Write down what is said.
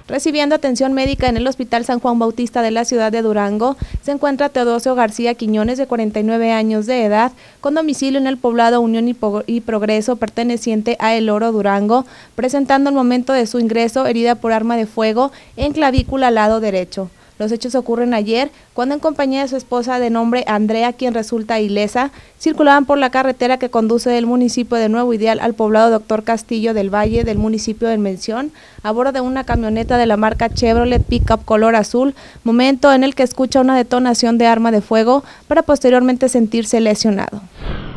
Recibiendo atención médica en el Hospital San Juan Bautista de la ciudad de Durango, se encuentra Teodosio García Quiñones, de 49 años de edad, con domicilio en el poblado Unión y Progreso, perteneciente a El Oro, Durango, presentando al momento de su ingreso herida por arma de fuego en clavícula lado derecho. Los hechos ocurren ayer, cuando en compañía de su esposa de nombre Andrea, quien resulta ilesa, circulaban por la carretera que conduce del municipio de Nuevo Ideal al poblado Doctor Castillo del Valle del municipio de Mención, a bordo de una camioneta de la marca Chevrolet Pickup color azul, momento en el que escucha una detonación de arma de fuego para posteriormente sentirse lesionado.